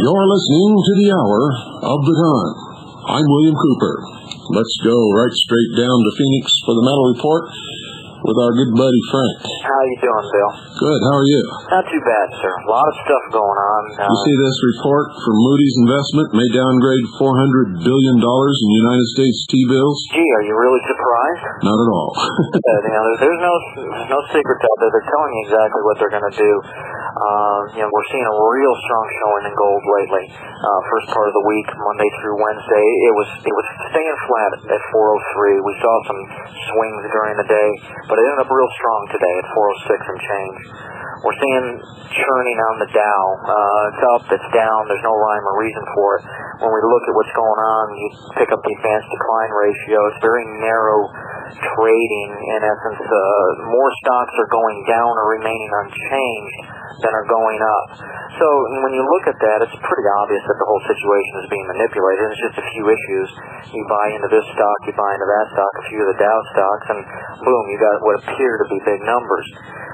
You're listening to the Hour of the Gun. I'm William Cooper. Let's go right straight down to Phoenix for the Metal Report with our good buddy Frank. How you doing, Bill? Good. How are you? Not too bad, sir. A lot of stuff going on. You see this report from Moody's Investment may downgrade $400 billion in United States T-bills? Gee, are you really surprised? Not at all. There's no secrets out there. They're telling you exactly what they're going to do. We're seeing a real strong showing in gold lately. First part of the week, Monday through Wednesday, it was staying flat at 403. We saw some swings during the day, but it ended up real strong today at 406 and change. We're seeing churning on the Dow. It's up, it's down. There's no rhyme or reason for it. When we look at what's going on, you pick up the advanced decline ratio. It's very narrow trading. In essence, more stocks are going down or remaining unchanged than are going up. So when you look at that, it's pretty obvious that the whole situation is being manipulated. It's just a few issues. You buy into this stock, you buy into that stock, a few of the Dow stocks, and boom, you got what appear to be big numbers.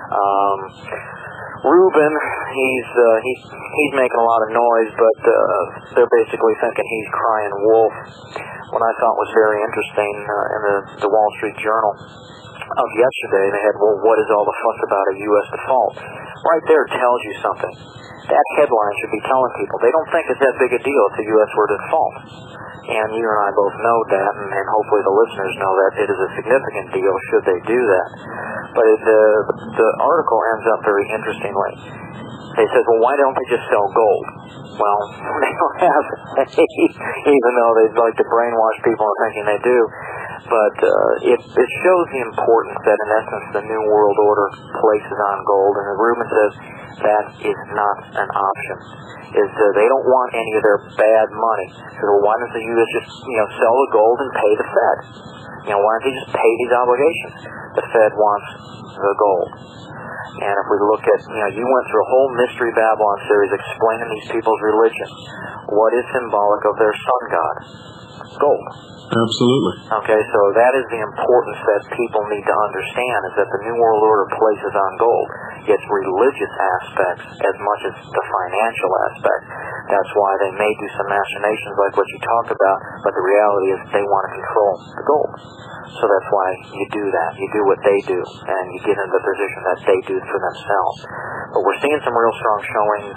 Rubin, he's making a lot of noise, but they're basically thinking he's crying wolf. What I thought was very interesting in the Wall Street Journal of yesterday, they had, well, what is all the fuss about a U.S. default? Right there tells you something. That headline should be telling people they don't think it's that big a deal if the U.S. were to default. And you and I both know that, and hopefully the listeners know that it is a significant deal should they do that. But the article ends up very interestingly. They said, well, why don't they just sell gold? Well, they don't have any, even though they'd like to brainwash people into thinking they do. But it shows the importance that, in essence, the New World Order places on gold. And Rubin says that is not an option. They don't want any of their bad money. So why doesn't the U.S. just sell the gold and pay the Fed? Why don't they just pay these obligations? The Fed wants the gold. And if we look at, you went through a whole Mystery Babylon series explaining these people's religion. What is symbolic of their sun god? Gold. Absolutely. Okay, so that is the importance that people need to understand, is that the New World Order places on gold its religious aspects as much as the financial aspect. That's why they may do some machinations like what you talked about, but the reality is they want to control the gold. So that's why you do that. You do what they do, and you get into the position that they do for themselves. But we're seeing some real strong showings.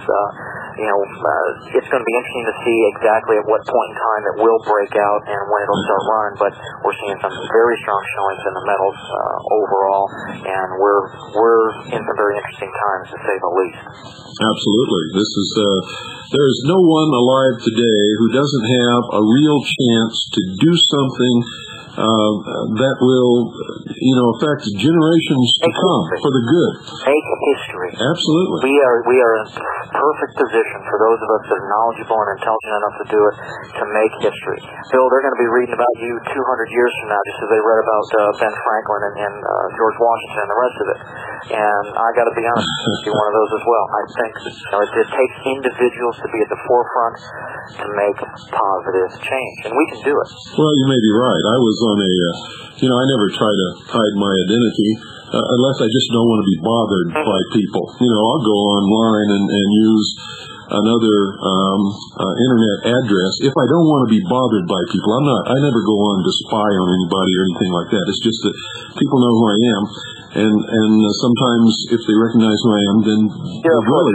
It's going to be interesting to see exactly at what point in time it will break out and when it'll start running, but we're seeing some very strong showings in the metals overall, and we're in some very interesting times, to say the least. Absolutely. There is no one alive today who doesn't have a real chance to do something that will, affect generations to come for the good. Make history. Absolutely. We are in perfect position for those of us that are knowledgeable and intelligent enough to do it, to make history. Bill, they're going to be reading about you 200 years from now, just as they read about Ben Franklin and George Washington and the rest of it. And I got to be honest, be one of those as well. I think it takes individuals to be at the forefront to make positive change, and we can do it. Well, you may be right. I was on I never try to hide my identity unless I just don't want to be bothered by people. I'll go online and use another internet address if I don't want to be bothered by people. I never go on to spy on anybody or anything like that. It's just that people know who I am, and sometimes if they recognize who I am, then they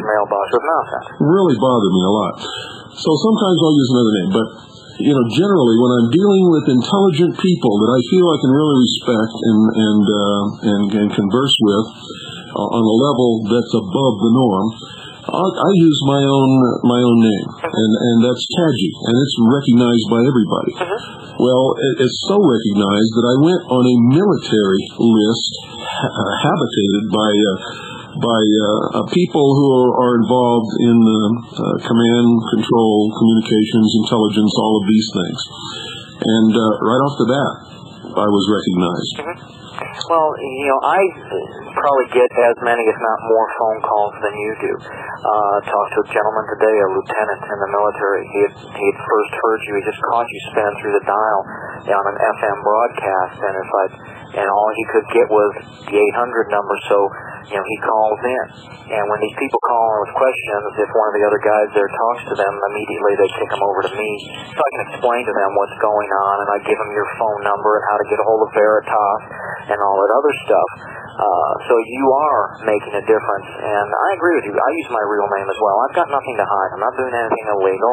really bother me a lot. So sometimes I'll use another name, but generally, when I'm dealing with intelligent people that I feel I can really respect and converse with on a level that's above the norm, I use my own name, and that's Taji, and it's recognized by everybody. Well, it's so recognized that I went on a military list habitated by people who are involved in command, control, communications, intelligence, all of these things. And right off the bat, I was recognized. Well, I probably get as many, if not more, phone calls than you do. Talked to a gentleman today, a lieutenant in the military. He had first heard you. He just caught you spinning through the dial on an FM broadcast, and all he could get was the 800 number. So he calls in. And when these people call in with questions, if one of the other guys there talks to them, immediately they kick them over to me so I can explain to them what's going on, and I give them your phone number and how to get a hold of Veritas and all that other stuff. So you are making a difference, and I agree with you. I use my real name as well. I've got nothing to hide. I'm not doing anything illegal.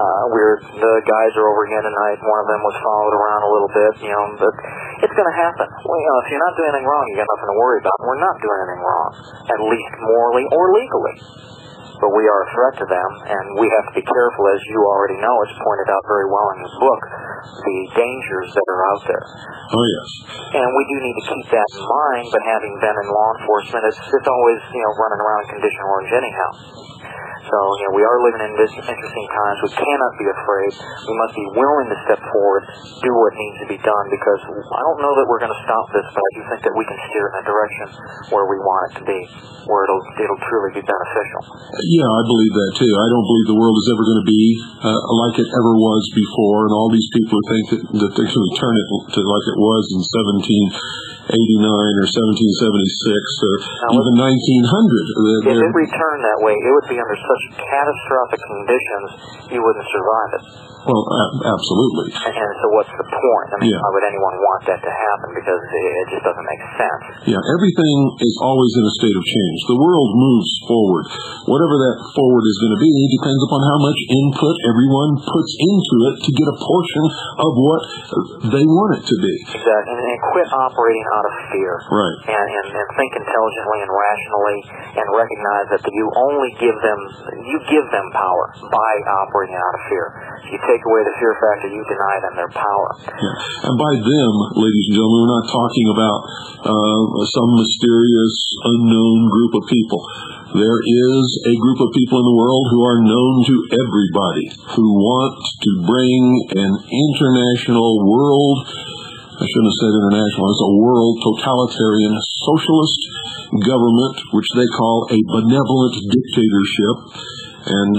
The guys are over again tonight. One of them was followed around a little bit, but it's going to happen. Well, if you're not doing anything wrong, you got nothing to worry about. We're not doing anything wrong, at least morally or legally. But we are a threat to them, and we have to be careful, as you already know. It's pointed out very well in the book, the dangers that are out there. Oh, yes. And we do need to keep that in mind, but having been in law enforcement, it's always, running around in condition orange anyhow. So, we are living in this interesting times. We cannot be afraid. We must be willing to step forward, do what needs to be done, because I don't know that we're going to stop this, but I do think that we can steer in a direction where we want it to be, where it'll truly be beneficial. Yeah, I believe that too. I don't believe the world is ever going to be like it ever was before, and all these people who think that they're going to turn it to like it was in 1789 or 1776 or even 1900. If it returned that way, it would be under such catastrophic conditions, you wouldn't survive it. Well, absolutely. And so what's the point? I mean, Yeah. why would anyone want that to happen? Because it just doesn't make sense. Yeah, everything is always in a state of change. The world moves forward. Whatever that forward is going to be depends upon how much input everyone puts into it to get a portion of what they want it to be. Exactly. And quit operating out of fear. Right. And think intelligently and rationally, and recognize that you only give them power by operating out of fear. If you take away the fear factor, you deny them their power. Yeah. And by them, ladies and gentlemen, we're not talking about some mysterious, unknown group of people. There is a group of people in the world who are known to everybody, who want to bring an international world, I shouldn't have said international, it's a world totalitarian socialist government, which they call a benevolent dictatorship. And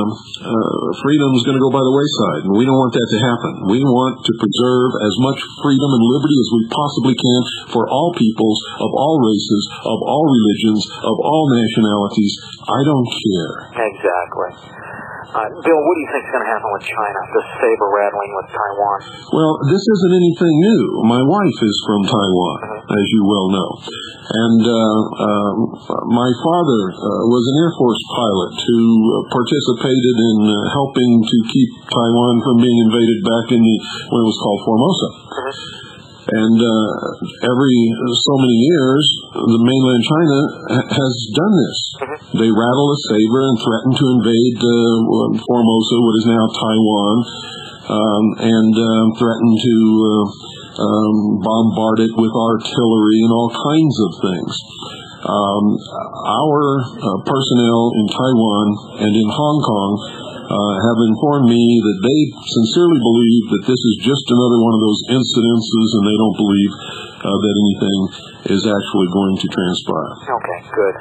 freedom is going to go by the wayside, and we don't want that to happen. We want to preserve as much freedom and liberty as we possibly can for all peoples, of all races, of all religions, of all nationalities. I don't care. Exactly. Bill, what do you think is going to happen with China, the saber rattling with Taiwan? Well, this isn't anything new. My wife is from Taiwan, as you well know. And my father was an Air Force pilot who participated in helping to keep Taiwan from being invaded back when it was called Formosa. And every so many years, the mainland China has done this. They rattle a saber and threaten to invade Formosa, what is now Taiwan, and threaten to bombard it with artillery and all kinds of things. Our personnel in Taiwan and in Hong Kong have informed me that they sincerely believe that this is just another one of those incidences, and they don't believe that anything is actually going to transpire. Okay, good.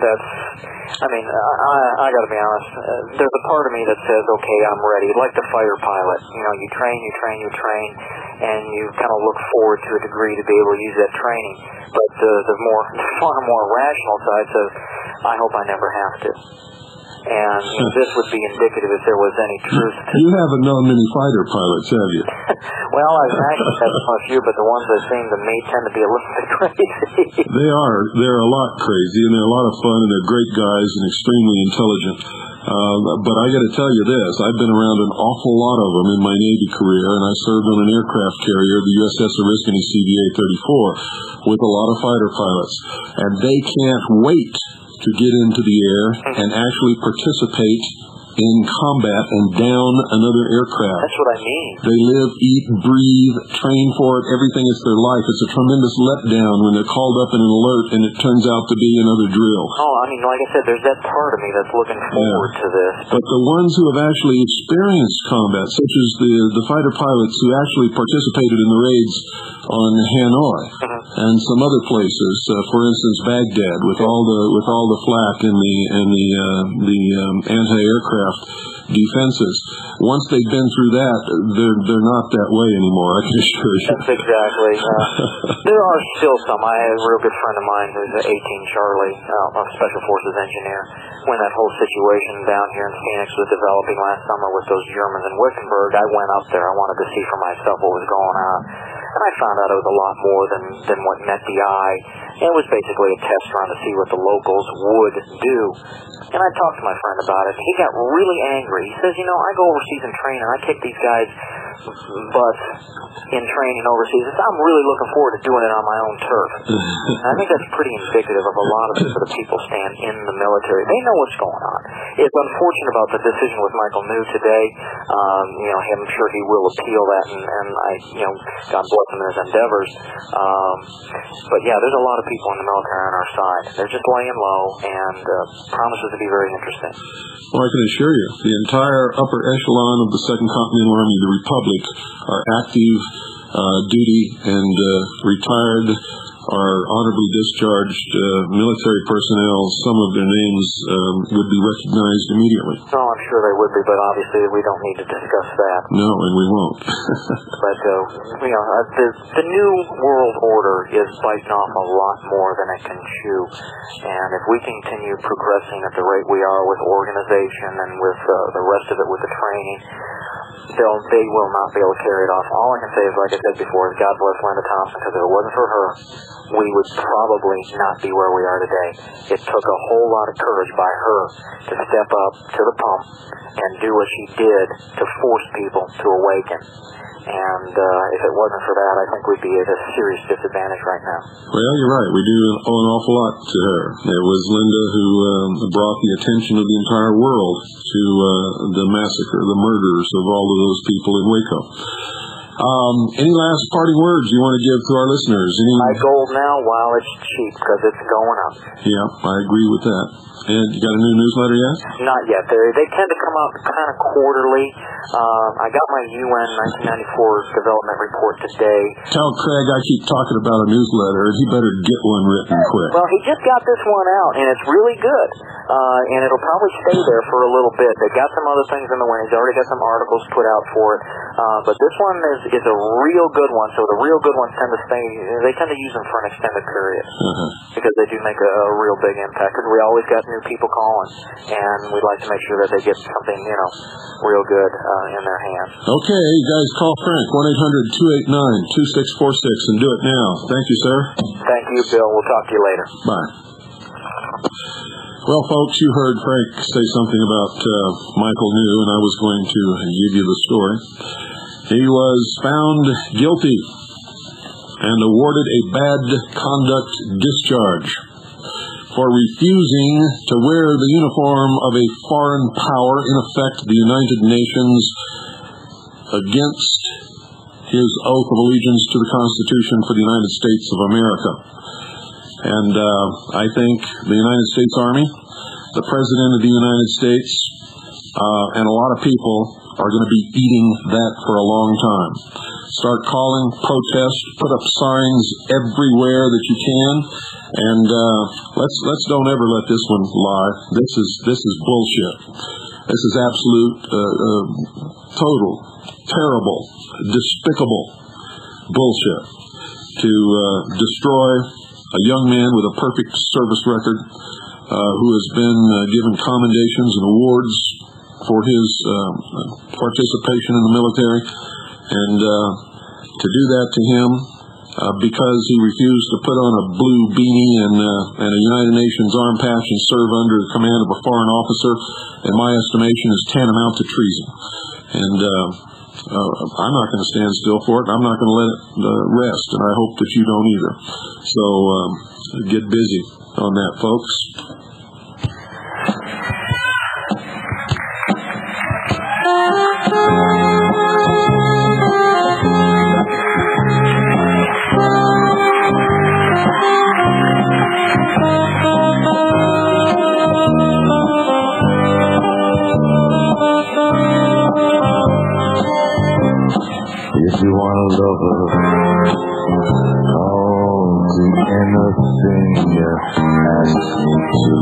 I got to be honest. There's a part of me that says, okay, I'm ready. Like the fighter pilot. You train, and you kind of look forward to a degree to be able to use that training. But the far more rational side says, I hope I never have to. And this would be indicative if there was any truth to it. You haven't known many fighter pilots, have you? Well, I've actually had a few, but the ones that seem to me tend to be a little bit crazy. They are. They're a lot crazy, and they're a lot of fun, and they're great guys and extremely intelligent. But I got to tell you this, I've been around an awful lot of them in my Navy career, and I served on an aircraft carrier, the USS Oriskany CVA-34, with a lot of fighter pilots. And they can't wait to get into the air and actually participate in combat and down another aircraft. That's what I mean. They live, eat, breathe, train for it, everything is their life. It's a tremendous letdown when they're called up in an alert and it turns out to be another drill. Oh, like I said, there's that part of me that's looking forward to this. But the ones who have actually experienced combat, such as the fighter pilots who actually participated in the raids on Hanoi and some other places, for instance Baghdad, with all the flak and the anti-aircraft defenses. Once they've been through that, they're not that way anymore, I can assure you. That's exactly. There are still some. I have a real good friend of mine who's an 18 Charlie, a Special Forces engineer. When that whole situation down here in Phoenix was developing last summer with those Germans in Wickenburg, I went up there. I wanted to see for myself what was going on. And I found out it was a lot more than what met the eye. It was basically a test run to see what the locals would do. And I talked to my friend about it. He got really angry. He says, I go overseas and train, and I kick these guys' butts in training overseas. I'm really looking forward to doing it on my own turf. And I think that's pretty indicative of a lot of the people stand in the military. They know what's going on. It's unfortunate about the decision with Michael New today. I'm sure he will appeal that, and God bless him in his endeavors. But yeah, there's a lot of people in the military on our side. They're just laying low, and promises to be very interesting. Well, I can assure you, the entire upper echelon of the Second Continental Army, the Republic, are active duty and retired or honorably discharged military personnel. Some of their names would be recognized immediately. No, I'm sure they would be, but obviously we don't need to discuss that. No, and we won't. But, the new world order is biting off a lot more than it can chew. And if we continue progressing at the rate we are with organization and with the rest of it with the training, they will not be able to carry it off. All I can say is, like I said before, is God bless Linda Thompson, because if it wasn't for her, we would probably not be where we are today. It took a whole lot of courage by her to step up to the pump and do what she did to force people to awaken. And if it wasn't for that, I think we'd be at a serious disadvantage right now. Well, you're right. We do owe an awful lot to her. It was Linda who brought the attention of the entire world to the massacre, the murders of all of those people in Waco. Any last parting words you want to give to our listeners? Buy gold now while it's cheap, because it's going up. Yeah, I agree with that. And you got a new newsletter yet? Not yet. They tend to come out kind of quarterly. I got my UN 1994 development report today. Tell Craig I keep talking about a newsletter, and he better get one written quick. Well, he just got this one out, and it's really good. And it'll probably stay there for a little bit. They've got some other things in the wings. He's already got some articles put out for it. But this one is a real good one. So the real good ones tend to stay. They tend to use them for an extended period because they do make a real big impact. Because we always got new people calling, and we'd like to make sure that they get something, real good in their hands. Okay, you guys call Frank 1-800-289-2646 and do it now. Thank you, sir. Thank you, Bill. We'll talk to you later. Bye. Well, folks, you heard Frank say something about Michael New, and I was going to give you the story. He was found guilty and awarded a bad conduct discharge for refusing to wear the uniform of a foreign power, in effect the United Nations, against his oath of allegiance to the Constitution for the United States of America. And I think the United States Army, the President of the United States, and a lot of people are going to be eating that for a long time. Start calling, protest, put up signs everywhere that you can, and let's don't ever let this one lie. This is bullshit. This is absolute, total, terrible, despicable bullshit to destroy a young man with a perfect service record who has been given commendations and awards for his participation in the military, and to do that to him because he refused to put on a blue beanie and a United Nations arm patch and serve under the command of a foreign officer, in my estimation, is tantamount to treason. And I'm not going to stand still for it, and I'm not going to let it rest, and I hope that you don't either. So get busy on that, folks. If you want to love her, oh, the end of finger asks me to.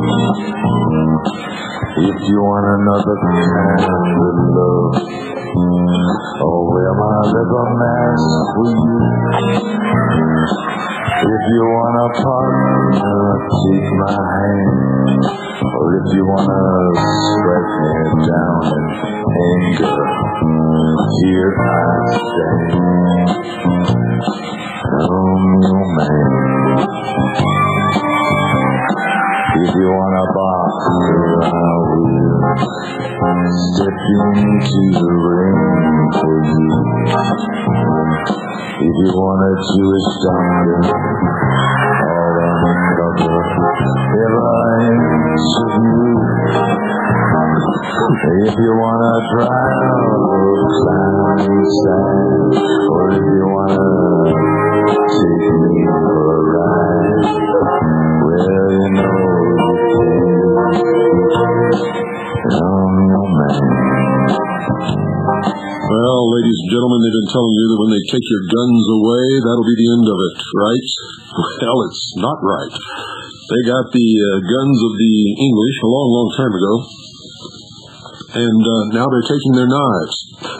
If you want another kind of love, I'll wear my leather mask for you. If you want a partner, take my hand. Or if you want to strike me down in anger, here I stand. I'm your man. If you want a boxer, I will step into the ring for you. If you want a Jewish doctor, all undercover, if I answer you. If you want a trial, climb sand, or if you want to take me for a ride, well, you know you can. I'm your man. Well, ladies and gentlemen, they've been telling you that when they take your guns away, that'll be the end of it, right? Well, it's not right. They got the guns of the English a long, long time ago, and now they're taking their knives.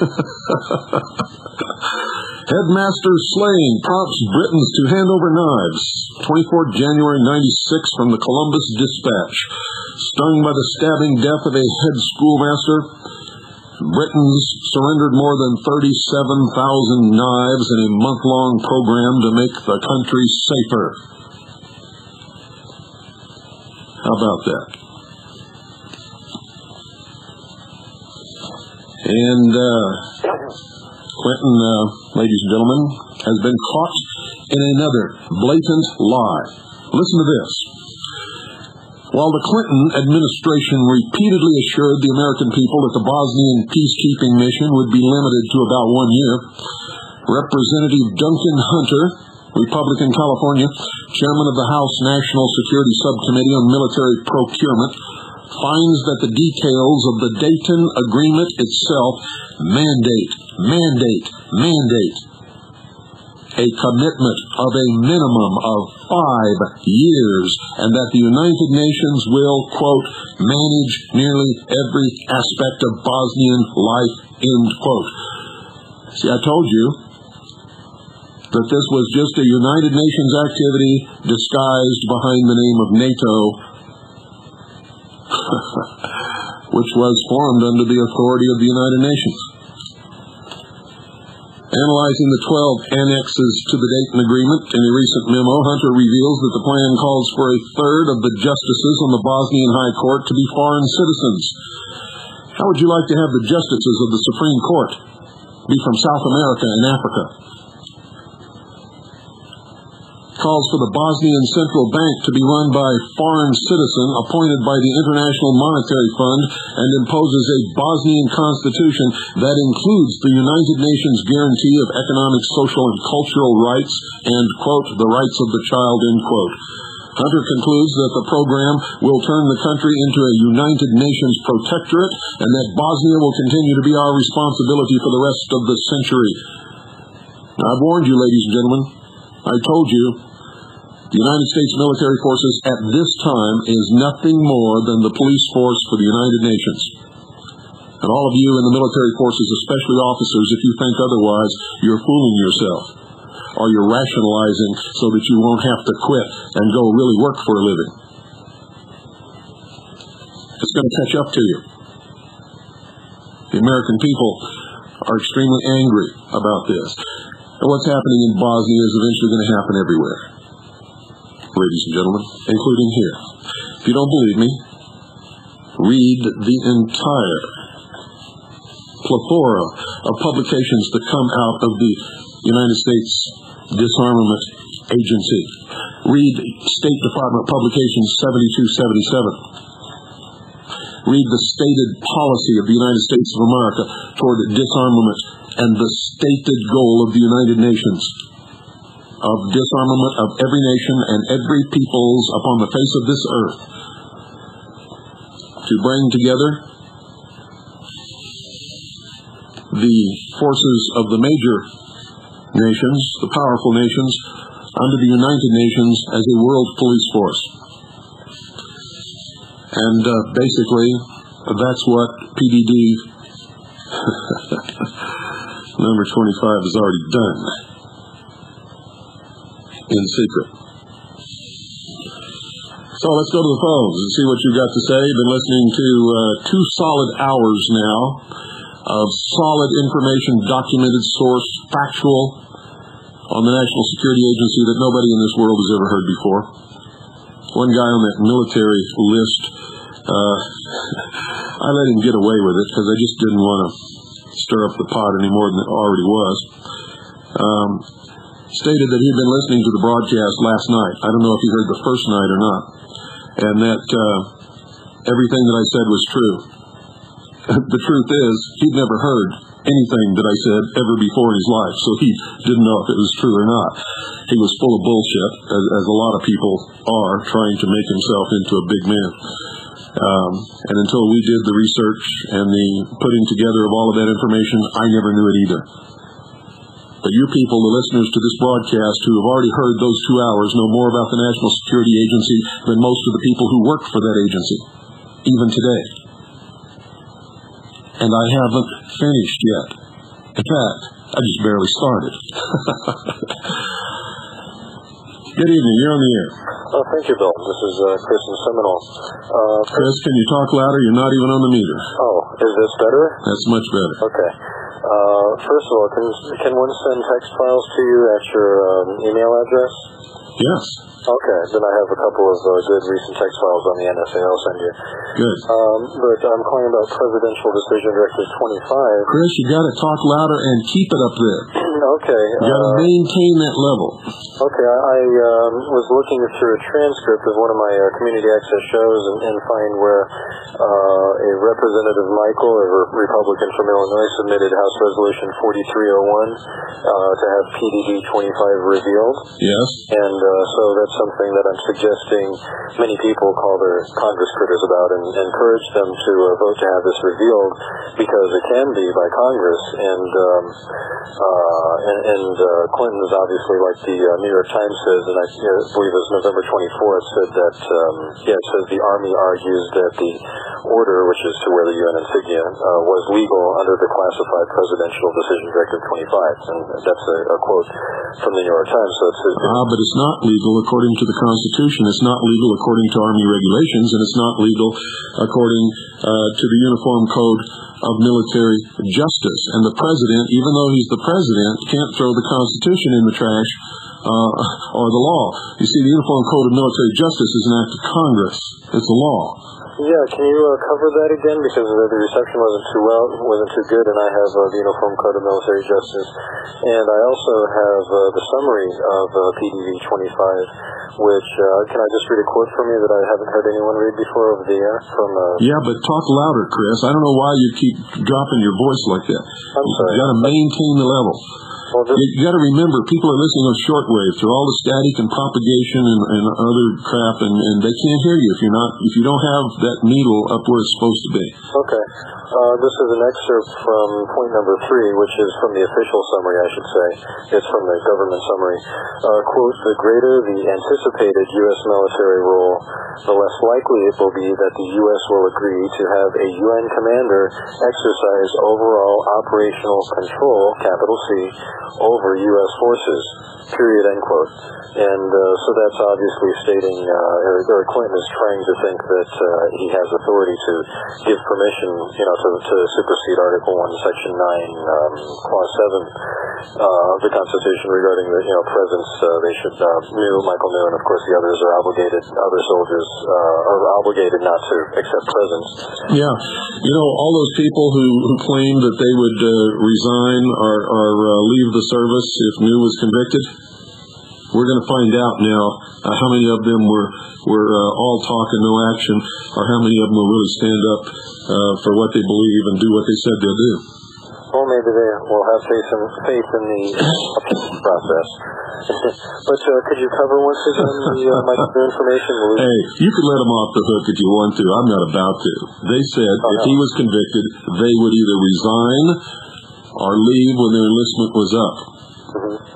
Headmaster slaying prompts Britons to hand over knives. 24th January 96 from the Columbus Dispatch. Stung by the stabbing death of a head schoolmaster, Britons surrendered more than 37,000 knives in a month-long program to make the country safer. How about that? And Clinton, ladies and gentlemen, has been caught in another blatant lie. Listen to this. While the Clinton administration repeatedly assured the American people that the Bosnian peacekeeping mission would be limited to about 1 year, Representative Duncan Hunter, Republican California, chairman of the House National Security Subcommittee on Military Procurement, finds that the details of the Dayton Agreement itself mandate a commitment of a minimum of 5 years, and that the United Nations will, quote, manage nearly every aspect of Bosnian life, end quote. See, I told you that this was just a United Nations activity disguised behind the name of NATO, which was formed under the authority of the United Nations. Analyzing the 12 annexes to the Dayton Agreement in a recent memo, Hunter reveals that the plan calls for a third of the justices on the Bosnian High Court to be foreign citizens. How would you like to have the justices of the Supreme Court be from South America and Africa? Calls for the Bosnian Central Bank to be run by a foreign citizen appointed by the International Monetary Fund, and imposes a Bosnian constitution that includes the United Nations guarantee of economic, social, and cultural rights and, quote, the rights of the child, end quote. Hunter concludes that the program will turn the country into a United Nations protectorate, and that Bosnia will continue to be our responsibility for the rest of the century. Now, I've warned you, ladies and gentlemen. I told you, the United States military forces at this time is nothing more than the police force for the United Nations. And all of you in the military forces, especially officers, if you think otherwise, you're fooling yourself. Or you're rationalizing so that you won't have to quit and go really work for a living. It's going to catch up to you. The American people are extremely angry about this. And what's happening in Bosnia is eventually going to happen everywhere, ladies and gentlemen, including here. If you don't believe me, read the entire plethora of publications that come out of the United States Disarmament Agency. Read State Department Publications 7277. Read the stated policy of the United States of America toward disarmament and the stated goal of the United Nations of disarmament of every nation and every peoples upon the face of this earth, to bring together the forces of the major nations, the powerful nations, under the United Nations as a world police force. And basically, that's what PDD number 25 has already done in secret. So let's go to the phones and see what you've got to say. Been listening to 2 solid hours now of solid information, documented source, factual, on the National Security Agency that nobody in this world has ever heard before. One guy on that military list, I let him get away with it because I just didn't want to stir up the pot any more than it already was. Stated that he'd been listening to the broadcast last night. I don't know if he heard the first night or not. And that everything that I said was true. The truth is, he'd never heard anything that I said ever before in his life, so he didn't know if it was true or not. He was full of bullshit, as a lot of people are, trying to make himself into a big man. And until we did the research and the putting together of all of that information, I never knew it either. But you people, the listeners to this broadcast who have already heard those 2 hours, know more about the National Security Agency than most of the people who work for that agency, even today. And I haven't finished yet. In fact, I just barely started. Good evening, you're on the air. Thank you, Bill. This is Chris in Seminole. Chris, can you talk louder? You're not even on the meter. Oh, is this better? That's much better. Okay. First of all, can one send text files to you at your email address? Yes. Okay, then I have a couple of good recent text files on the NSA I'll send you. Good. But I'm calling about Presidential Decision Directive 25. Chris, you got to talk louder and keep it up there. Okay. You got to maintain that level. Okay, I was looking through a transcript of one of my community access shows and find where a Representative Michael, a Republican from Illinois, submitted House Resolution 4301 to have PDD 25 revealed. Yes. And so that's something that I'm suggesting many people call their Congress critters about and encourage them to vote to have this revealed because it can be by Congress. And Clinton is obviously, like the New York Times says, and I believe it was November 24th, said that, it says the Army argues that the order, which is to wear the UN insignia, was legal under the classified Presidential Decision Directive 25. And that's a quote from the New York Times. So but it's not legal according to the Constitution. It's not legal according to Army regulations, and it's not legal according to the Uniform Code of Military Justice. And the President, even though he's the President, can't throw the Constitution in the trash or the law. You see, the Uniform Code of Military Justice is an act of Congress. It's a law. Yeah, can you cover that again? Because the reception wasn't too good, and I have the Uniform Code of Military Justice. And I also have the summary of PDD 25, which, can I just read a quote from you that I haven't heard anyone read before over the air? Yeah, but talk louder, Chris. I don't know why you keep dropping your voice like that. I'm sorry. You got to maintain the level. Well, you got to remember, people are listening on shortwave through all the static and propagation and other crap, and they can't hear you if you don't have that needle up where it's supposed to be. Okay. This is an excerpt from point number 3, which is from the official summary, I should say. It's from the government summary. Quote, the greater the anticipated U.S. military role, the less likely it will be that the U.S. will agree to have a UN commander exercise overall operational control, capital C, over U.S. forces, period, end quote. And so that's obviously stating, or Clinton is trying to think that he has authority to give permission, to supersede Article 1, Section 9, Clause 7 of the Constitution regarding the, presence. They should, Michael New, and of course the others are obligated, other soldiers are obligated not to accept presence. Yeah. All those people who claimed that they would resign or leave the service if New was convicted, we're going to find out now how many of them were all talk and no action, or how many of them will really stand up for what they believe and do what they said they'll do. Well, maybe they will have faith in the process. But could you cover once again my information? Hey, you could let them off the hook if you want to. I'm not about to. They said if he was convicted, they would either resign or leave when their enlistment was up. Mm-hmm.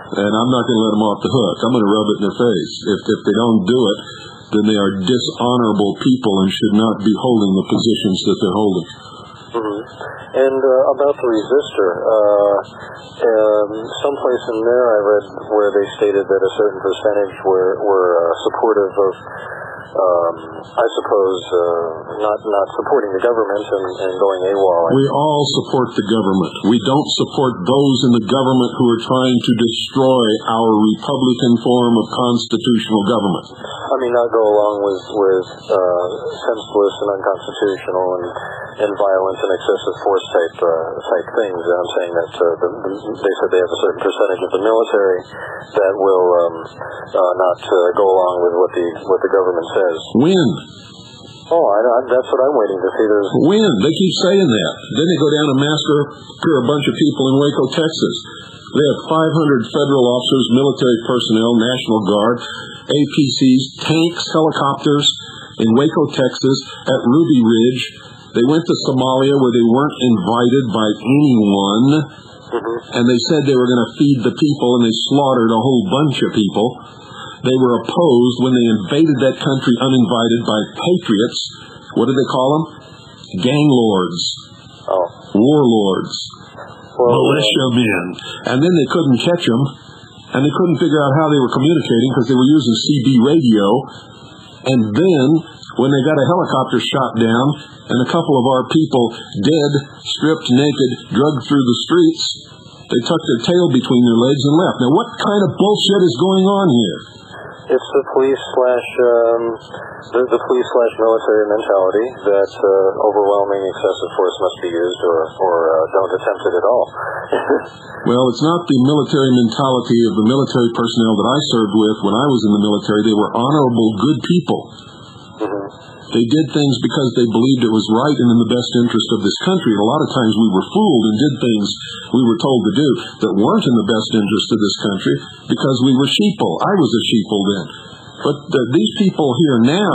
and I'm not going to let them off the hook. I'm going to rub it in their face. If they don't do it, then they are dishonorable people and should not be holding the positions that they're holding. Mm-hmm. And about the resistor, someplace in there I read where they stated that a certain percentage were supportive of, I suppose, not supporting the government and going AWOL. We all support the government. We don't support those in the government who are trying to destroy our Republican form of constitutional government. I mean, not go along with senseless and unconstitutional and violent and excessive force type things. I'm saying that they said they have a certain percentage of the military that will not go along with what the government says. When? Oh, that's what I'm waiting to see. When? They keep saying that. Then they go down and massacre a bunch of people in Waco, Texas. They have 500 federal officers, military personnel, National Guard, APCs, tanks, helicopters in Waco, Texas, at Ruby Ridge. They went to Somalia where they weren't invited by anyone, and they said they were going to feed the people, and they slaughtered a whole bunch of people. They were opposed when they invaded that country uninvited by patriots. What did they call them? Gang lords. Oh. Warlords. Militiamen. And then they couldn't catch them, and they couldn't figure out how they were communicating because they were using CB radio. And then, when they got a helicopter shot down, and a couple of our people dead, stripped naked, drugged through the streets, they tucked their tail between their legs and left. Now, what kind of bullshit is going on here? It's the police/military mentality that overwhelming excessive force must be used, or don't attempt it at all. Well, it's not the military mentality of the military personnel that I served with when I was in the military. They were honorable, good people. They did things because they believed it was right and in the best interest of this country. And a lot of times we were fooled and did things we were told to do that weren't in the best interest of this country because we were sheeple. I was a sheeple then. But these people here now,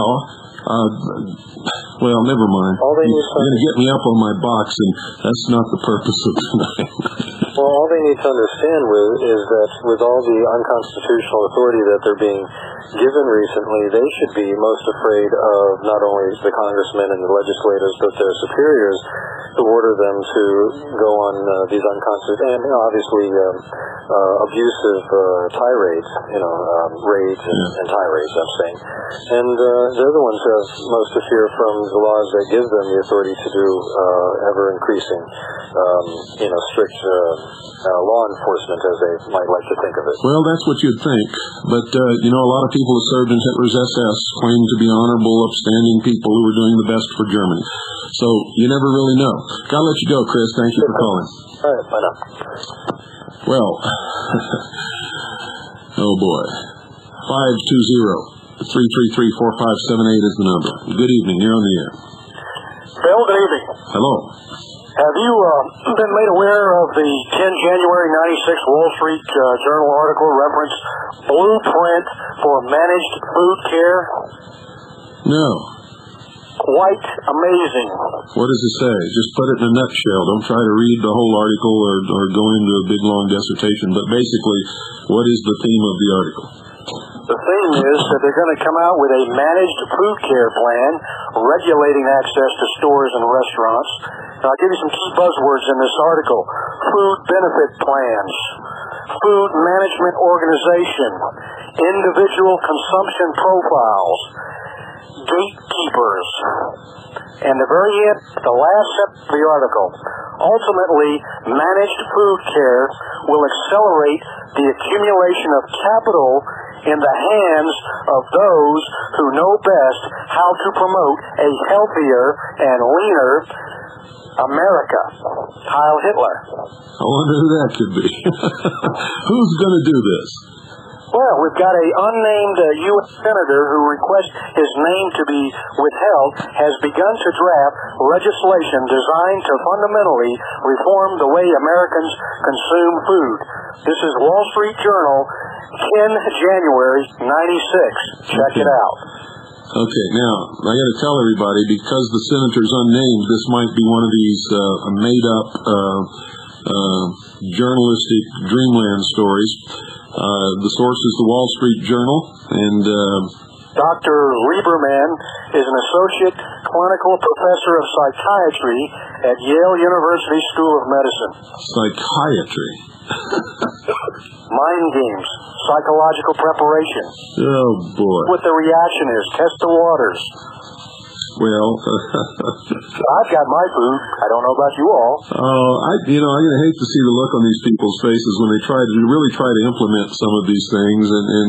well, never mind. You're going to get me up on my box, and that's not the purpose of tonight. Well, all they need to understand is that with all the unconstitutional authority that they're being given recently, they should be most afraid of not only the congressmen and the legislators, but their superiors, to order them to go on these unconstitutional and obviously abusive tirades, raids and tirades, I'm saying. And they're the ones who have most to fear from the laws that give them the authority to do ever-increasing, strict law enforcement, as they might like to think of it. Well, that's what you'd think. But, a lot of people who served in Hitler's SS claim to be honorable, upstanding people who were doing the best for Germany. So, you never really know. Gotta let you go, Chris. Thank you for calling. All right, bye now. Well, oh boy. 520-333-4578 is the number. Good evening. You're on the air. Bill, good evening. Hello. Have you been made aware of the 10 January 96 Wall Street Journal article reference Blueprint for Managed Food Care? No. Quite amazing. What does it say? Just put it in a nutshell. Don't try to read the whole article or go into a big long dissertation. But basically, what is the theme of the article? The theme is that they're going to come out with a managed food care plan regulating access to stores and restaurants. And I'll give you some key buzzwords in this article. Food benefit plans, food management organization, individual consumption profiles, gatekeepers, and the very end, the last sentence of the article. Ultimately, managed food care will accelerate the accumulation of capital in the hands of those who know best how to promote a healthier and leaner America. Heil Hitler. I wonder who that could be. Who's going to do this? Well, we've got a unnamed U.S. Senator who requests his name to be withheld, has begun to draft legislation designed to fundamentally reform the way Americans consume food. This is Wall Street Journal, 10 January 96. Check it out. Okay, now, I got to tell everybody, because the senator's unnamed, this might be one of these made-up journalistic dreamland stories. The source is the Wall Street Journal, and Dr. Lieberman is an associate clinical professor of psychiatry at Yale University School of Medicine. Psychiatry. Mind games, psychological preparation. Oh, boy. What the reaction is, test the waters. Well, I've got my food. I don't know about you all. I'm going to hate to see the look on these people's faces when they really try to implement some of these things, and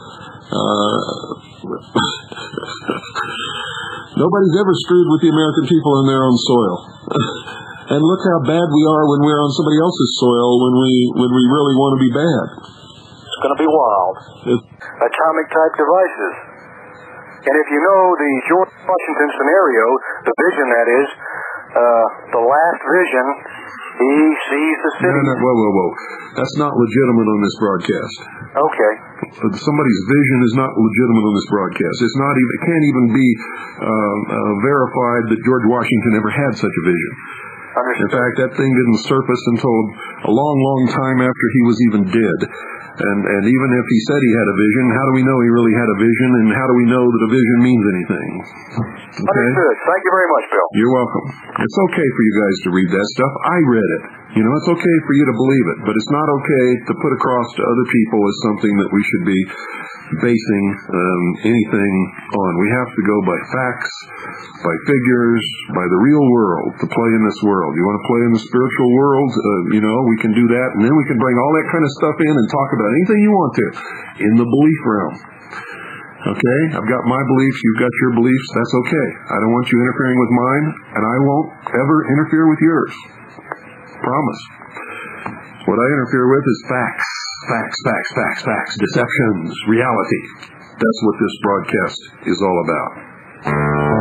nobody's ever screwed with the American people on their own soil. And look how bad we are when we're on somebody else's soil when we really want to be bad. It's going to be wild. Atomic type devices. And if you know the George Washington scenario, the vision that is, the last vision, he sees the city. No, whoa. That's not legitimate on this broadcast. Okay. Somebody's vision is not legitimate on this broadcast. It can't even be verified that George Washington ever had such a vision. In fact, that thing didn't surface until a long, long time after he was even dead. And even if he said he had a vision, how do we know he really had a vision, and how do we know that a vision means anything? Okay? Understood. Thank you very much, Bill. You're welcome. It's okay for you guys to read that stuff. I read it. It's okay for you to believe it, but it's not okay to put across to other people as something that we should be basing anything on. We have to go by facts, by figures, by the real world to play in this world. You want to play in the spiritual world? We can do that, and then we can bring all that kind of stuff in and talk about anything you want to in the belief realm. Okay? I've got my beliefs, you've got your beliefs, that's okay. I don't want you interfering with mine, and I won't ever interfere with yours. Promise. What I interfere with is facts. Facts. Deceptions. Reality. That's what this broadcast is all about.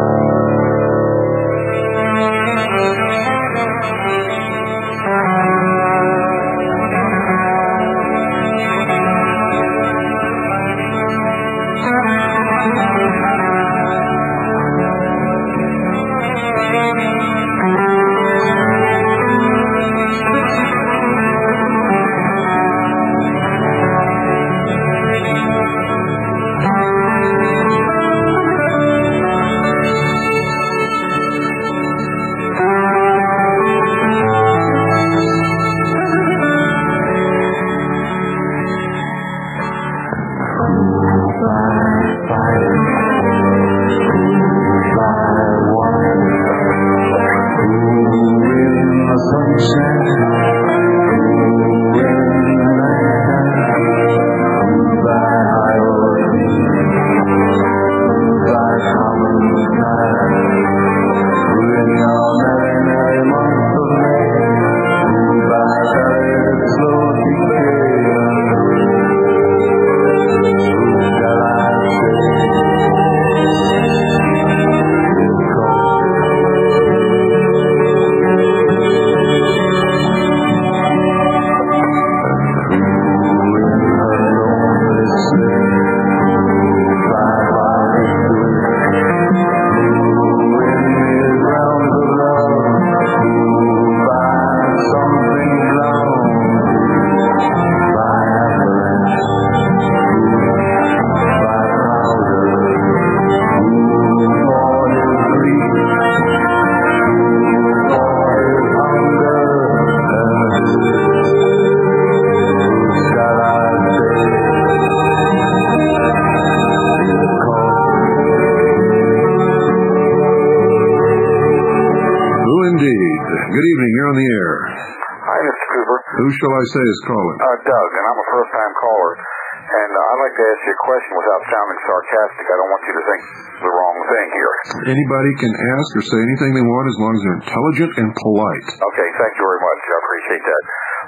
Who shall I say is calling? Doug, and I'm a first-time caller. And I'd like to ask you a question without sounding sarcastic. I don't want you to think the wrong thing here. Anybody can ask or say anything they want as long as they're intelligent and polite. Okay, thank you very much. I appreciate that.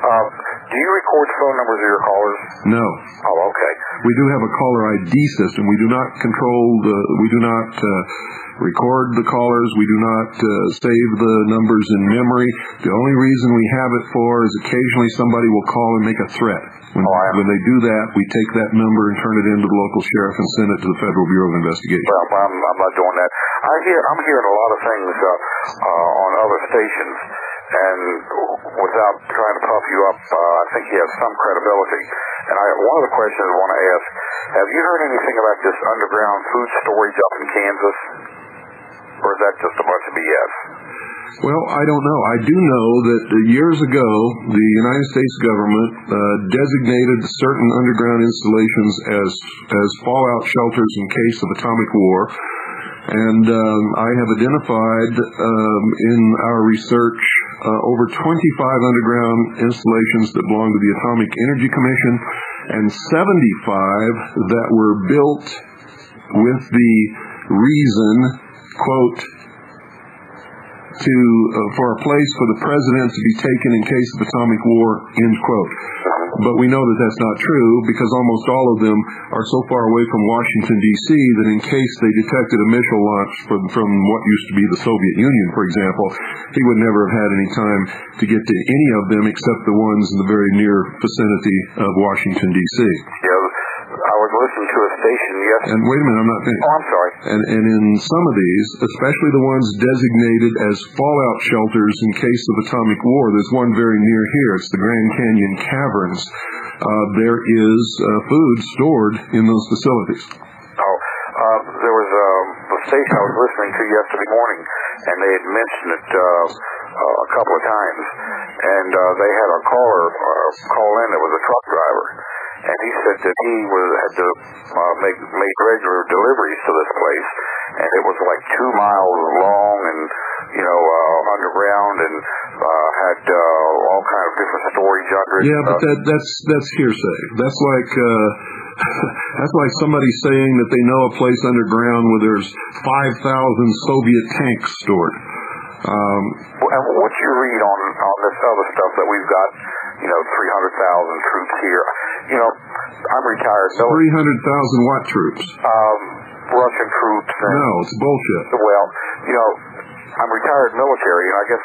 Do you record phone numbers of your callers? No. Oh, okay. We do have a caller ID system. We do not record the callers. We do not save the numbers in memory. The only reason we have it for is occasionally somebody will call and make a threat. When they do that, we take that number and turn it into the local sheriff and send it to the Federal Bureau of Investigation. Well, I'm not doing that. I'm hearing a lot of things on other stations, and without trying to puff you up, I think he has some credibility. And one of the questions I want to ask, have you heard anything about this underground food storage up in Kansas? Or is that just a bunch of BS? Well, I don't know. I do know that years ago, the United States government designated certain underground installations as fallout shelters in case of atomic war. And I have identified in our research over 25 underground installations that belong to the Atomic Energy Commission and 75 that were built with the reason, quote, for a place for the president to be taken in case of atomic war, end quote. But we know that that's not true because almost all of them are so far away from Washington, D.C. that in case they detected a missile launch from what used to be the Soviet Union, for example, he would never have had any time to get to any of them except the ones in the very near vicinity of Washington, D.C. Yeah, I was listening to a station yesterday. And wait a minute, I'm not finished. Oh, I'm sorry. And in some of these, especially the ones designated as fallout shelters in case of atomic war, there's one very near here. It's the Grand Canyon Caverns. There is food stored in those facilities. There was a station I was listening to yesterday morning, and they had mentioned it a couple of times. And they had a caller call in that was a truck driver. And he said that he had to make regular deliveries to this place, and it was like 2 miles long and, underground, and had all kind of different storage under it. Yeah, but that's hearsay. That's like somebody saying that they know a place underground where there's 5,000 Soviet tanks stored. And what you read on this other stuff that we've got, 300,000 troops here. I'm retired. 300,000 what troops? Russian troops. No, it's bullshit. Well, I'm retired military, and I guess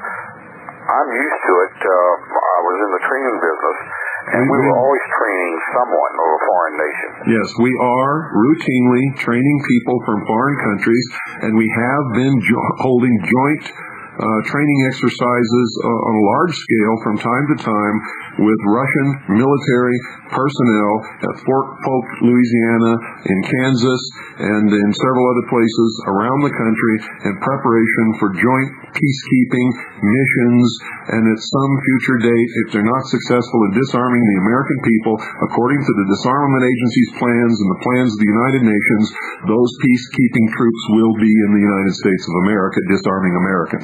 I'm used to it. I was in the training business, and we were always training someone of a foreign nation. Yes, we are routinely training people from foreign countries, and we have been holding joint training exercises on a large scale from time to time with Russian military personnel at Fort Polk, Louisiana, in Kansas, and in several other places around the country in preparation for joint peacekeeping missions. And at some future date, if they're not successful in disarming the American people, according to the Disarmament Agency's plans and the plans of the United Nations, those peacekeeping troops will be in the United States of America disarming Americans.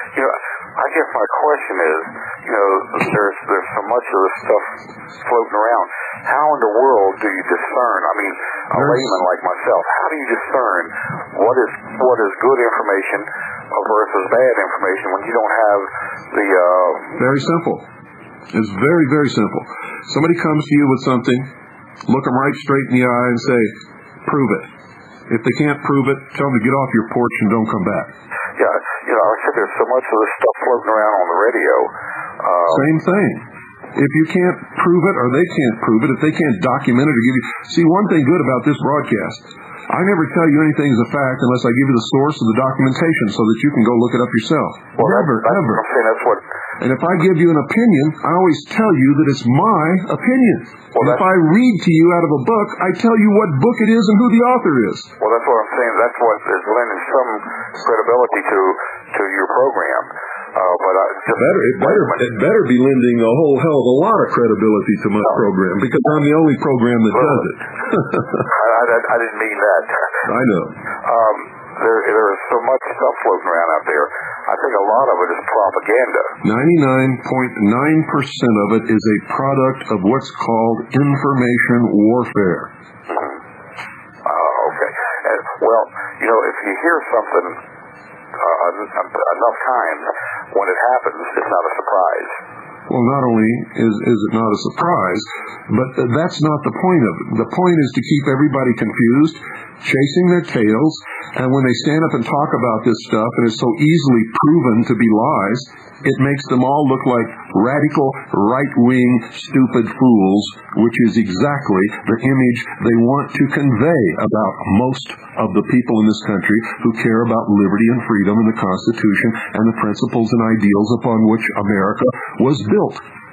I guess my question is, there's so much of this stuff floating around. How in the world do you discern? I mean, a layman like myself, how do you discern what is good information versus bad information when you don't have the... Very simple. It's very, very simple. Somebody comes to you with something, look them right straight in the eye and say, prove it. If they can't prove it, tell them to get off your porch and don't come back. Yeah, I said there's so much of this stuff floating around on the radio. Same thing. If you can't prove it or they can't prove it, if they can't document it or give you... See, one thing good about this broadcast, I never tell you anything as a fact unless I give you the source of the documentation so that you can go look it up yourself. Well, ever. I'm saying that's what... And if I give you an opinion, I always tell you that it's my opinion. Well, if I read to you out of a book, I tell you what book it is and who the author is. Well, that's what I'm saying. That's what is lending some credibility to your program. But it better be lending a whole hell of a lot of credibility to my program because I'm the only program that does it. I didn't mean that. I know. There is so much stuff floating around out there. I think a lot of it is propaganda. 99.9% of it is a product of what's called information warfare. Okay. Well, if you hear something enough times, when it happens, it's not a surprise. Well, not only is it not a surprise, but that's not the point of it. The point is to keep everybody confused, chasing their tails, and when they stand up and talk about this stuff, and it's so easily proven to be lies, it makes them all look like radical, right-wing, stupid fools, which is exactly the image they want to convey about most of the people in this country who care about liberty and freedom and the Constitution and the principles and ideals upon which America was built.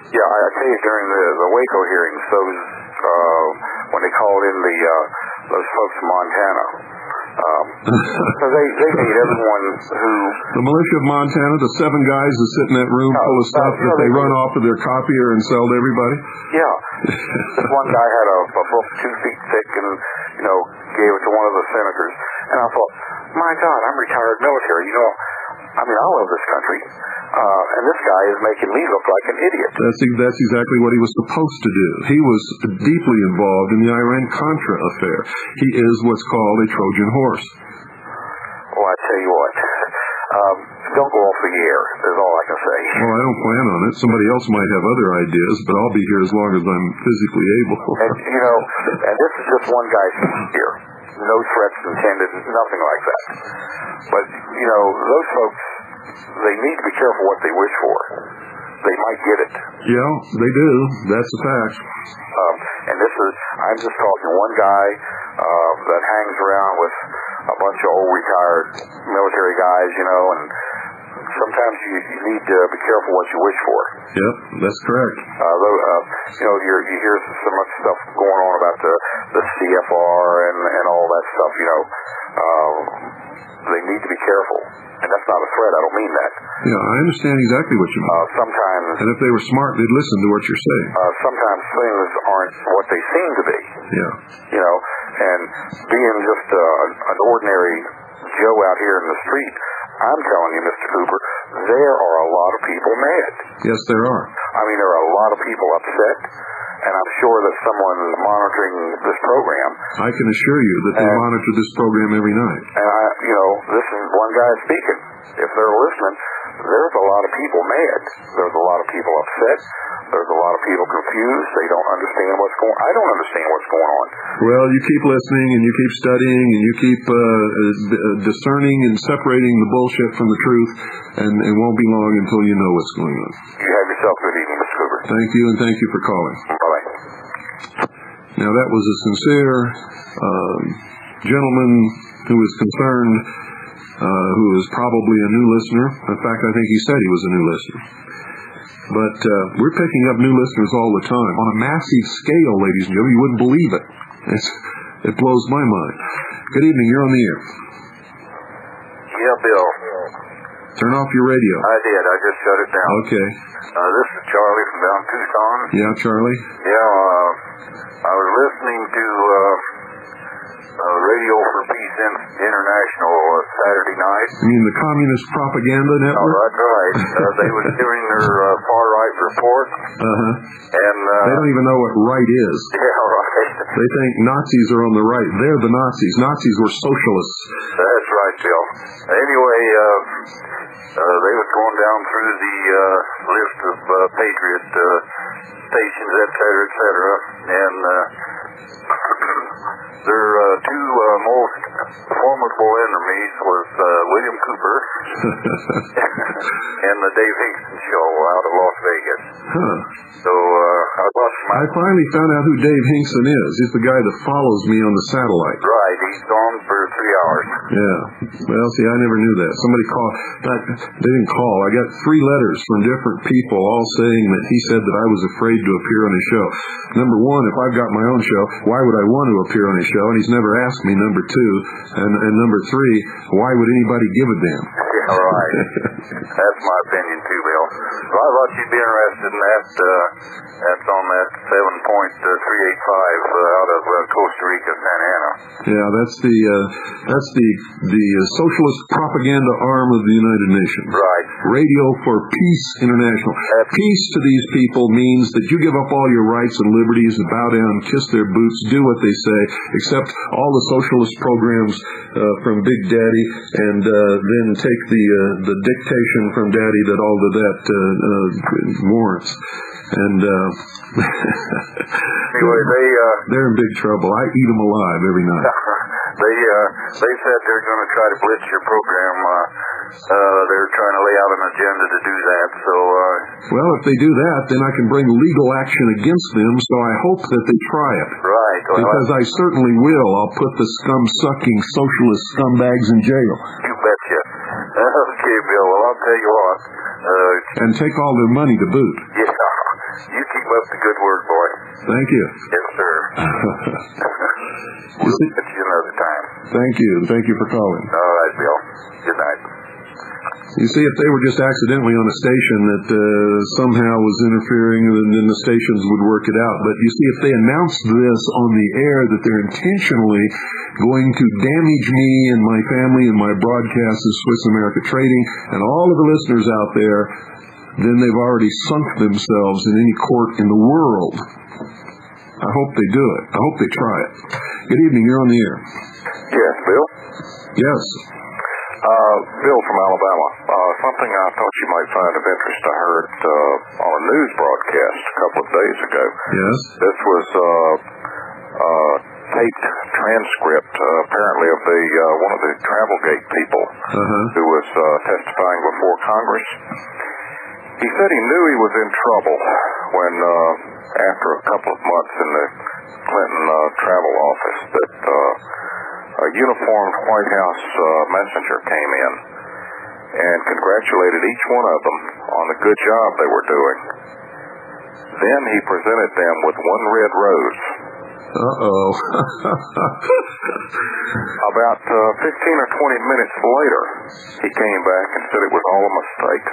Yeah, I tell you, during the Waco hearings, those when they called in those folks from Montana, so they made everyone who... The militia of Montana, the 7 guys that sit in that room full of stuff that they run off of their copier and sell to everybody? Yeah. This one guy had a book 2 feet thick and, gave it to one of the senators. And I thought, my God, I'm retired military. I love this country. And this guy is making me look like an idiot. That's exactly what he was supposed to do. He was deeply involved in the Iran-Contra affair. He is what's called a Trojan horse. Well, I tell you what, don't go off the air, is all I can say. Well, I don't plan on it. Somebody else might have other ideas, but I'll be here as long as I'm physically able. And, and this is just one guy here. No threats intended, nothing like that. But, those folks, they need to be careful what they wish for. They might get it. Yeah, they do. That's a fact. And I'm just talking one guy that hangs around with a bunch of old retired military guys, and sometimes you need to be careful what you wish for. Yep, that's correct. You hear so much stuff going on about the CFR and all that stuff, they need to be careful. And that's not a threat, I don't mean that. Yeah, I understand exactly what you mean. Sometimes... And if they were smart, they'd listen to what you're saying. Sometimes things aren't what they seem to be. Yeah. And being just an ordinary Joe out here in the street, I'm telling you, Mr. Cooper, there are a lot of people mad. Yes, there are. There are a lot of people upset, and I'm sure that someone is monitoring this program. I can assure you that they monitor this program every night. And this is one guy speaking. If they're listening, there's a lot of people mad. There's a lot of people upset. There's a lot of people confused. They don't understand what's going on. I don't understand what's going on. Well, you keep listening, and you keep studying, and you keep discerning and separating the bullshit from the truth, and it won't be long until you know what's going on. You have yourself a good evening, Mr. Cooper. Thank you, and thank you for calling. Bye-bye. Now, that was a sincere gentleman who was concerned, who is probably a new listener. In fact, I think he said he was a new listener. But we're picking up new listeners all the time on a massive scale, ladies and gentlemen. You wouldn't believe it. It blows my mind. Good evening. You're on the air. Yeah, Bill. Turn off your radio. I did. I just shut it down. Okay. This is Charlie from down Tucson. Yeah, Charlie. Yeah, I was listening to Radio for Peace International Saturday night. You mean the Communist Propaganda Network? Oh, that's right. They were doing their far-right report. Uh-huh. And they don't even know what right is. Yeah, right. They think Nazis are on the right. They're the Nazis. Nazis were socialists. That's right, Bill. Anyway, they was going down through the list of Patriot stations, et cetera, and their two most formidable enemies was William Cooper and the Dave Hinkson Show out of Las Vegas. Huh. So I finally found out who Dave Hinkson is. He's the guy that follows me on the satellite. Right. He's gone for 3 hours. Yeah. Well, see, I never knew that. Somebody called. They didn't call. I got 3 letters from different people all saying that he said that I was afraid to appear on his show. Number 1, if I've got my own show, why would I want to appear on his show? And he's never asked me. Number 2. And number 3, why would anybody give a damn? Yeah, right. That's my opinion, too, Bill. So I thought you'd be interested in that. That's on that 7.385 out of Costa Rica, Santa Ana. Yeah, that's the socialist propaganda arm of the United Nations. Right. Radio for Peace International. Peace to these people means that you give up all your rights and liberties and bow down, kiss their boots, do what they say, accept all the socialist programs from Big Daddy, and then take the dictation from Daddy that all of that warrants. And anyway, they're in big trouble. I eat them alive every night. They said they're going to try to blitz your program. They're trying to lay out an agenda to do that. So, well, if they do that, then I can bring legal action against them. So I hope that they try it. Right. Well, because I certainly will. I'll put the scum-sucking socialist scumbags in jail. You betcha. Okay, Bill. Well, I'll tell you what. And take all their money to boot. Yeah. up the good work, boy. Thank you. Yes, sir. We'll get you another time. Thank you. Thank you for calling. All right, Bill. Good night. You see, if they were just accidentally on a station that somehow was interfering, then the stations would work it out. But you see, if they announced this on the air, that they're intentionally going to damage me and my family and my broadcast of Swiss America Trading and all of the listeners out there, then they've already sunk themselves in any court in the world. I hope they do it. I hope they try it. Good evening. You're on the air. Yes, Bill. Yes. Bill from Alabama. Something I thought you might find of interest. I heard on a news broadcast a couple of days ago. Yes. This was taped transcript, apparently, of one of the Travelgate people who was testifying before Congress. He said he knew he was in trouble when, after a couple of months in the Clinton travel office, that a uniformed White House messenger came in and congratulated each one of them on the good job they were doing. Then he presented them with one red rose. Uh-oh. About 15 or 20 minutes later, he came back and said it was all a mistake.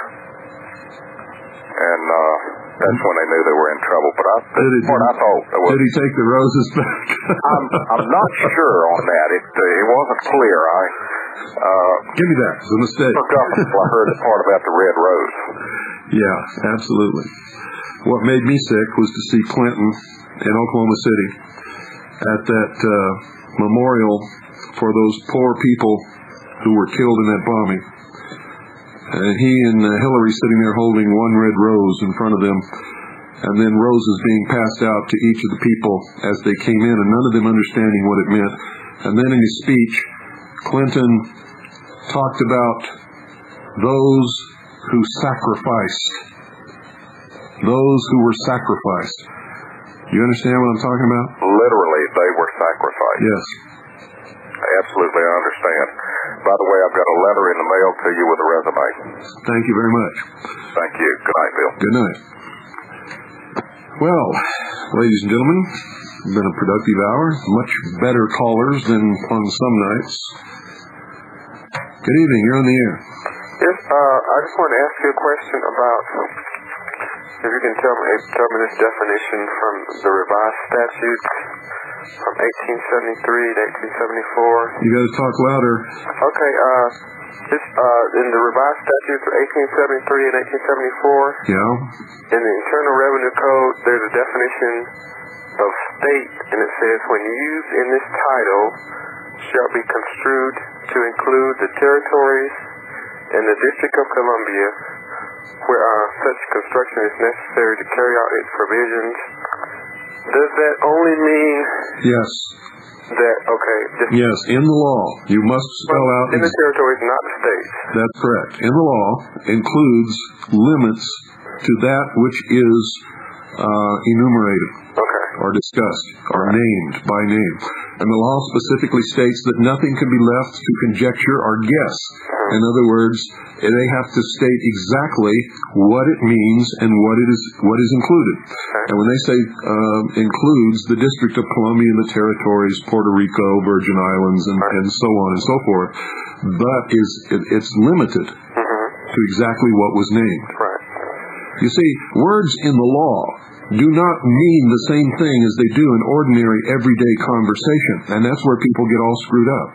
And that's when they knew they were in trouble. But did he take the roses back? I'm not sure on that. It wasn't clear. Give me that. It's a mistake. I heard the part about the red rose. Yeah, absolutely. What made me sick was to see Clinton in Oklahoma City at that memorial for those poor people who were killed in that bombing. And he and Hillary sitting there holding one red rose in front of them, and then roses being passed out to each of the people as they came in, and none of them understanding what it meant. And then in his speech, Clinton talked about those who sacrificed. Those who were sacrificed. You understand what I'm talking about? Literally, they were sacrificed. Yes. Absolutely, I understand. By the way, I've got a letter in the mail to you with a resume. Thank you very much. Thank you. Good night, Bill. Good night. Well, ladies and gentlemen, it's been a productive hour. Much better callers than on some nights. Good evening. You're on the air. Yes, I just wanted to ask you a question about, if you can tell me this definition from the revised statutes from 1873 to 1874. You got to talk louder. Okay, in the revised statutes of 1873 and 1874, Yeah. in the Internal Revenue Code, there's a definition of state, and it says, when used in this title, shall be construed to include the territories and the District of Columbia, where such construction is necessary to carry out its provisions. Does that only mean Yes. that, okay, Yes, in the law, you must spell out... in the territories, not the states. That's correct. In the law includes limits to that which is enumerated. Okay. Or discussed, or named by name. And the law specifically states that nothing can be left to conjecture or guess. In other words, they have to state exactly what it means and what is included. And when they say includes the District of Columbia and the territories, Puerto Rico, Virgin Islands, and so on and so forth, but it's limited to exactly what was named. Right. You see, words in the law do not mean the same thing as they do in ordinary, everyday conversation. And that's where people get all screwed up.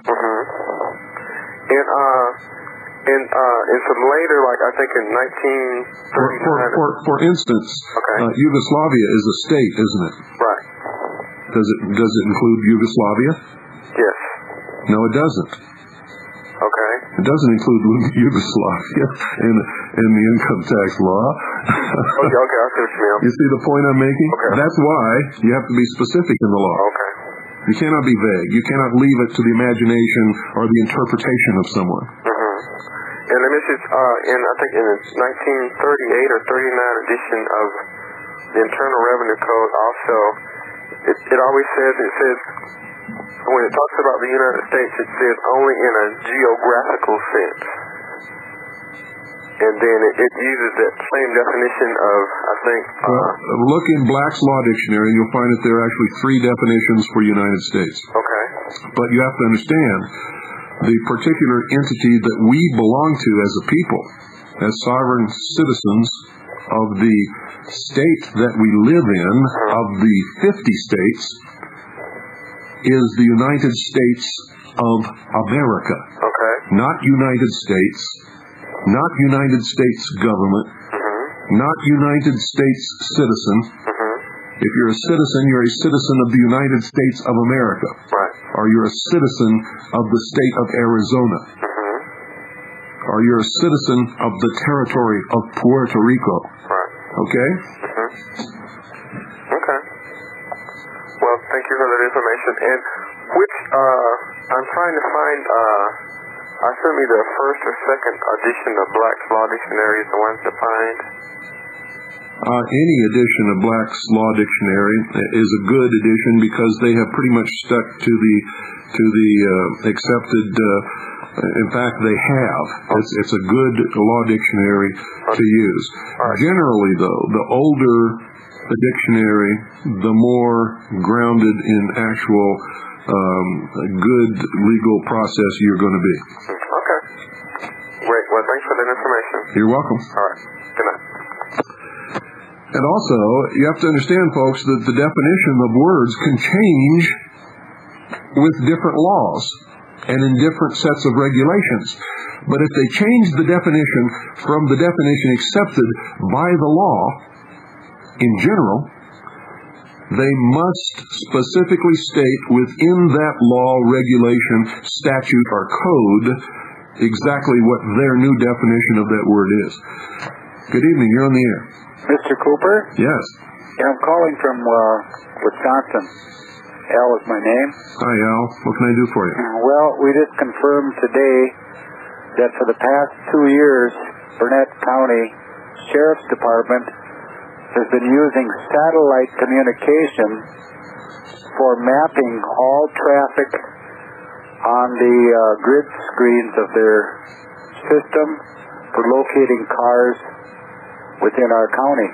And some later, like I think in 1939... For instance, Yugoslavia is a state, isn't it? Right. Does it include Yugoslavia? Yes. No, it doesn't. Okay. It doesn't include Yugoslavia in the income tax law. Okay, I see what you mean. You see the point I'm making? Okay. That's why you have to be specific in the law. Okay. You cannot be vague. You cannot leave it to the imagination or the interpretation of someone. And this is I think in the 1938 or 39 edition of the Internal Revenue Code also, it always says, when it talks about the United States, it says only in a geographical sense. and then it uses that same definition of, I think... look in Black's Law Dictionary, and you'll find that there are actually 3 definitions for United States. Okay. But you have to understand the particular entity that we belong to as a people, as sovereign citizens of the state that we live in, of the 50 states, is the United States of America. Okay. Not United States, not United States government, not United States citizen. If you're a citizen, you're a citizen of the United States of America. Right. Or you're a citizen of the state of Arizona. Or you're a citizen of the territory of Puerto Rico. Right. Okay? Okay. Well, thank you for that information. And which, I'm trying to find, certainly the first or second edition of Black's Law Dictionary is the ones to find. Any edition of Black's Law Dictionary is a good edition because they have pretty much stuck to the accepted. In fact, they have. It's a good law dictionary to use. Generally, though, the older the dictionary, the more grounded in actual good legal process you're going to be. Okay. Great. Well, thanks for that information. You're welcome. All right. Good night. And also, you have to understand, folks, that the definition of words can change with different laws and in different sets of regulations. But if they change the definition from the definition accepted by the law, in general, they must specifically state within that law, regulation, statute, or code exactly what their new definition of that word is. Good evening. You're on the air. Mr. Cooper? Yes. Yeah, I'm calling from Wisconsin. Al is my name. Hi, Al. What can I do for you? Well, we just confirmed today that for the past 2 years, Burnett County Sheriff's Department has been using satellite communication for mapping all traffic on the grid screens of their system for locating cars within our county.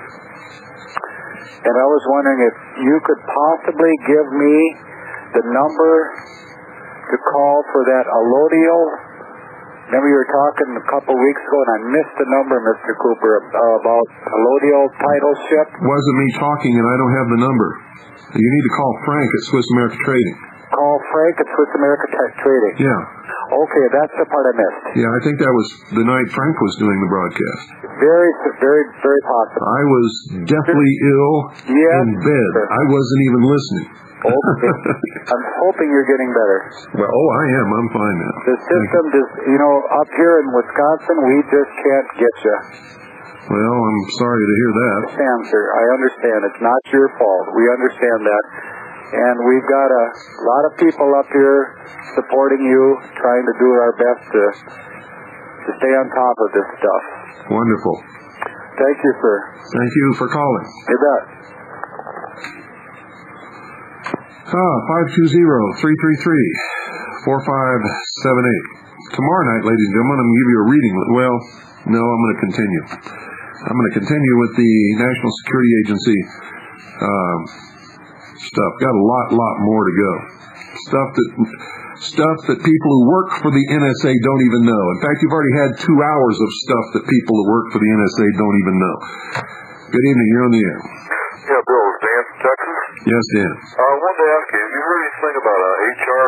And I was wondering if you could possibly give me the number to call for that allodial. Remember you were talking a couple weeks ago, and I missed the number, Mr. Cooper, about allodial titleship. Wasn't me talking, and I don't have the number. You need to call Frank at Swiss America Trading. Call Frank at Swiss America Trading? Yeah. Okay, that's the part I missed. Yeah, I think that was the night Frank was doing the broadcast. Very, very, very possible. I was deathly ill in bed. I wasn't even listening. Okay. I'm hoping you're getting better. Well, I am. I'm fine now. The system just, up here in Wisconsin, we just can't get you. Well, I'm sorry to hear that. I understand, sir. I understand. It's not your fault. We understand that. And we've got a lot of people up here supporting you, trying to do our best to stay on top of this stuff. Wonderful. Thank you, sir. Thank you for calling. You bet. 520-333-4578. Tomorrow night, ladies and gentlemen, I'm going to give you a reading. Well, no, I'm going to continue. I'm going to continue with the National Security Agency stuff. Got a lot more to go. Stuff that people who work for the NSA don't even know. In fact, you've already had 2 hours of stuff that people who work for the NSA don't even know. Good evening. You're on the air. Yeah, Bill. It's Dan from Texas. Yes, Dan. I wanted to ask you, have you heard anything about HR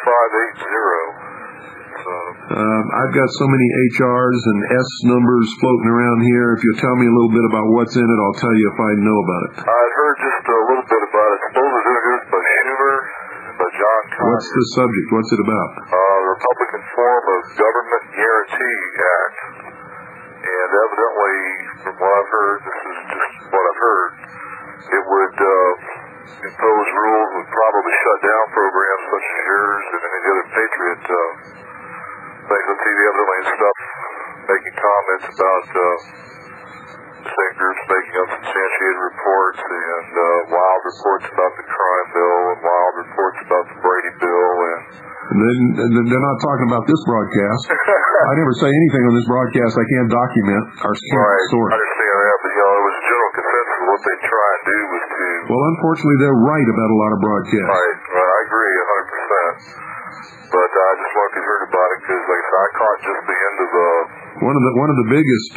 2580? I've got so many HRs and S numbers floating around here. If you'll tell me a little bit about what's in it, I'll tell you if I know about it. I've heard just a little bit about it. Supposedly introduced by Schumer, by John Conyers. What's the subject? What's it about? The Republican form of Government Guarantee Act. And evidently, from what I've heard, this is just what I've heard, it would impose rules, would probably shut down programs such as yours and any of the other Patriot things on TV, evidently, and stuff, making comments about the same groups making unsubstantiated reports and wild reports about the crime bill and wild reports about the Brady bill and They're not talking about this broadcast. I never say anything on this broadcast I can't document our story. I understand that, but it was a general consensus. What they try and do was to... Well, unfortunately, they're right about a lot of broadcasts. Right. I agree 100%. But I just wanted to hear about it because, like I said, I caught just the end of one of the biggest.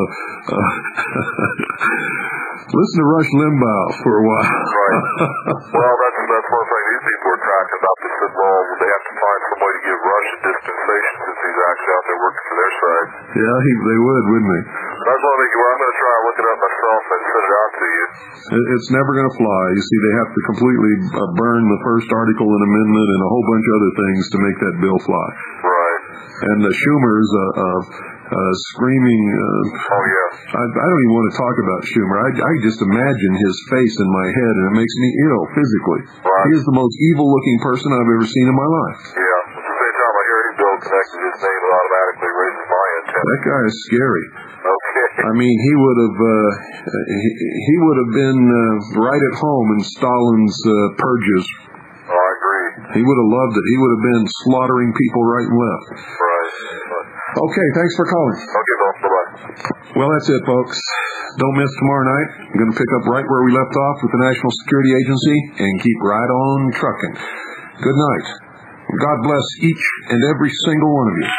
Listen to Rush Limbaugh for a while. Right. Well, that's one thing these people are talking about. They said, well, they have to find some way to give Rush a dispensation since he's actually out there working for their side. Yeah, they would, wouldn't they? That's why I'm going to try and look it up myself and send it out to you. It's never going to fly. You see, they have to completely burn the first article and amendment and a whole bunch of other things to make that bill fly. Right. And Schumer's screaming. Oh, yeah. I don't even want to talk about Schumer. I just imagine his face in my head, and it makes me ill physically. Right. He is the most evil-looking person I've ever seen in my life. Yeah. At the same time I hear any bill connected to his name, it automatically raises my antenna. That guy is scary. Okay. I mean, he would have been right at home in Stalin's purges. Oh, I agree. He would have loved it. He would have been slaughtering people right and left. Right. Okay, thanks for calling. Okay, Bill. Bye-bye. Well, that's it, folks. Don't miss tomorrow night. I'm going to pick up right where we left off with the National Security Agency and keep right on trucking. Good night. God bless each and every single one of you.